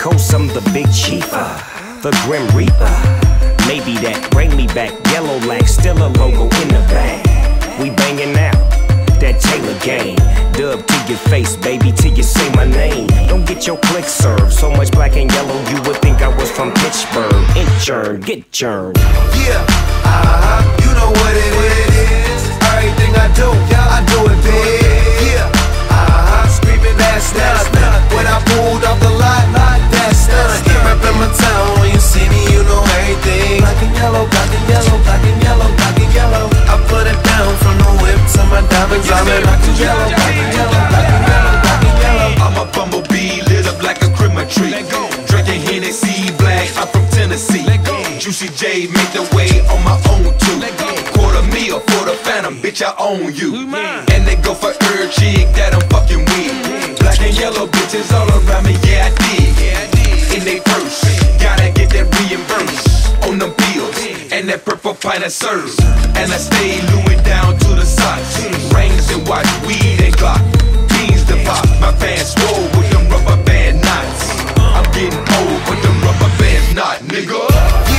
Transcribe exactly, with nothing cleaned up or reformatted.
Coast, I'm the big chief, uh, the Grim Reaper. Maybe that, bring me back, yellow lack, still a logo in the bag. We banging out, that Taylor game. Dub to your face, baby, till you say my name. Don't get your click served, so much black and yellow, you would think I was from Pittsburgh. Inchurn, get churned. Yeah, uh-huh, you know what it is. Everything I do, I do it big. Yeah, uh-huh, screaming that's nothing. When I pulled off the lot, that's nothing. Reppin' my town, when you see me, you know everything. Black and yellow, black and yellow, black and yellow, black and yellow. I put it down from the whip to my diamonds. I'm in black and yellow, black and yellow, black and yellow, black and yellow. I'm a bumblebee, lit up like a Christmas tree. Drinking Hennessy black, I'm from Tennessee. Juicy J make the way on my own too. Quarter meal for the phantom, bitch, I own you. And they go for her chick that I'm fucking with. Black and yellow bitches all around me, yeah I did. In they purse, gotta get that reimbursed on them bills. And that purple pint of serve. And I stay Louis down to the socks. Rings and watch, weed and Glock. Beans to pop, my pants swole with them rubber band knots. I'm getting old, but them rubber bands not, nigga.